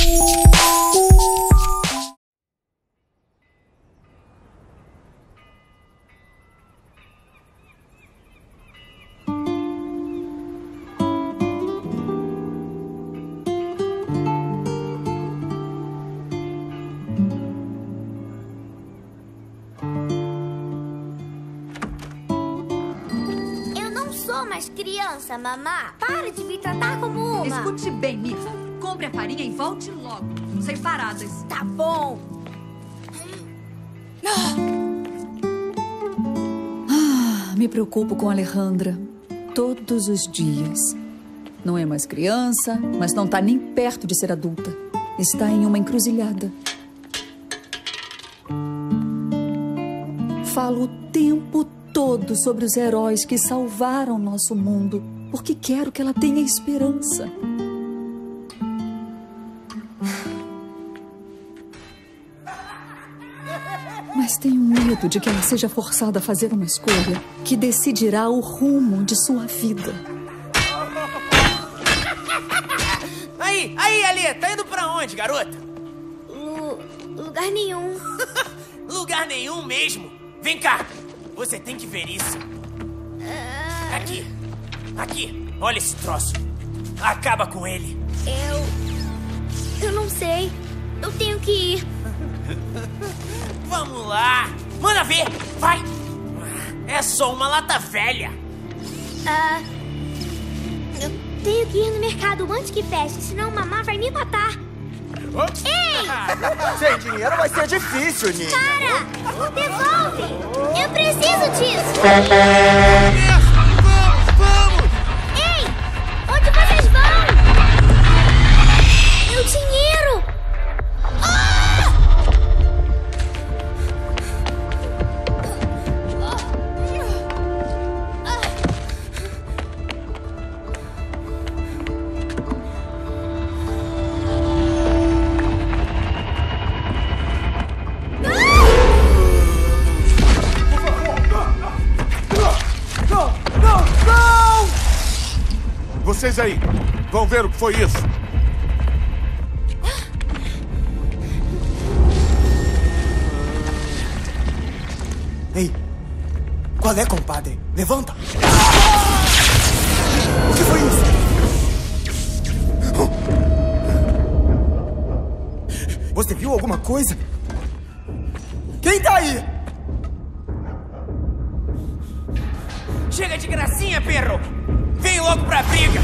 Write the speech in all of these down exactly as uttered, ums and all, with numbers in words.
Criança, mamá, para de me tratar como uma. Escute bem, Mika. Compre a farinha e volte logo. Sem paradas. Tá bom. Ah, me preocupo com a Alejandra todos os dias. Não é mais criança, mas não está nem perto de ser adulta. Está em uma encruzilhada. Falo o tempo todo sobre os heróis que salvaram nosso mundo, porque quero que ela tenha esperança. Mas tenho medo de que ela seja forçada a fazer uma escolha que decidirá o rumo de sua vida. Aí, aí, Ali, tá indo pra onde, garota? Lu... Lugar nenhum. Lugar nenhum mesmo? Vem cá, você tem que ver isso. Aqui, aqui, olha esse troço. Acaba com ele. Eu... Eu não sei. Eu tenho que ir. Vamos lá. Manda ver, vai. É só uma lata velha. Ah... Eu tenho que ir no mercado antes que feche, senão mamá vai me matar. Ops. Ei! Sem dinheiro vai ser difícil, Ninha. Para! Devolve! Eu preciso disso! Vamos, vamos! Ei! Onde vocês vão? Meu dinheiro! Ah! Vocês aí, vão ver o que foi isso. Ei, qual é, compadre? Levanta! O que foi isso? Você viu alguma coisa? Quem tá aí? Chega de gracinha, perro! Vem logo pra briga!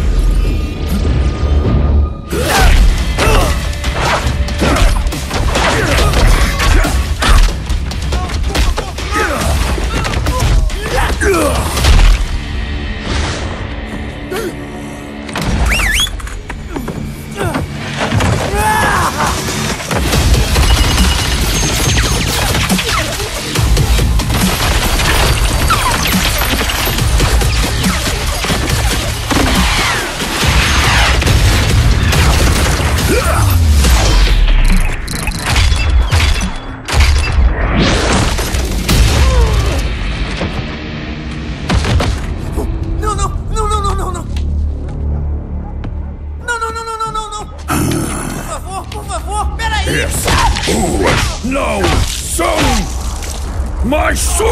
Mais suas!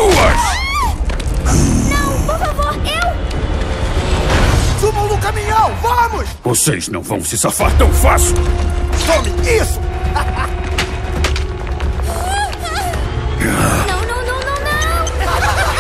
Não, por favor, eu! Subam no caminhão, vamos! Vocês não vão se safar tão fácil! Tome isso! Não, não, não, não, não!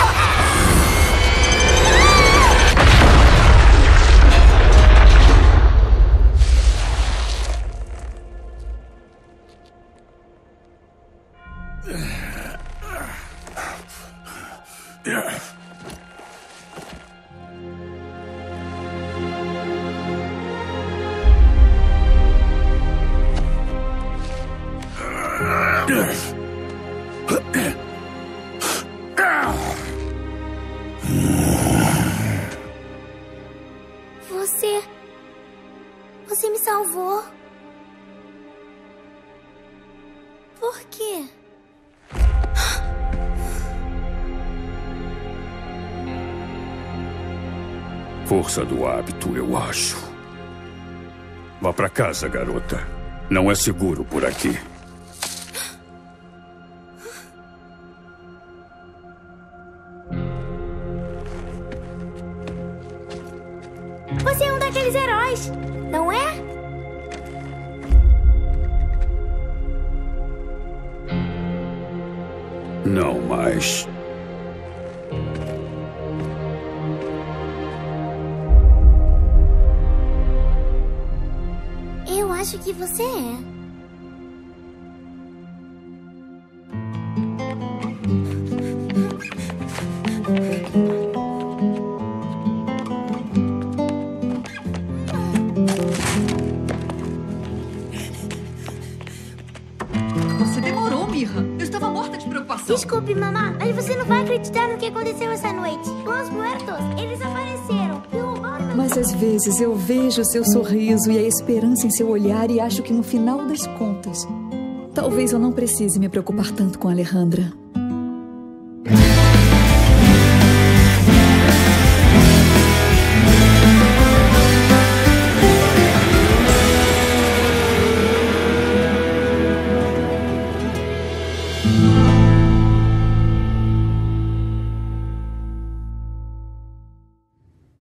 Você... Você me salvou. Por quê? Força do hábito, eu acho. Vá pra casa, garota. Não é seguro por aqui. Você é um daqueles heróis, não é? Não mais. Eu acho que você é. Você demorou, Mirra. Eu estava morta de preocupação. Desculpe, mamá, mas você não vai acreditar no que aconteceu essa noite. Os muertos, eles apareceram e roubaram meu... Mas às vezes eu vejo seu sorriso e a esperança em seu olhar e acho que no final das contas, talvez eu não precise me preocupar tanto com a Alejandra. Thank you.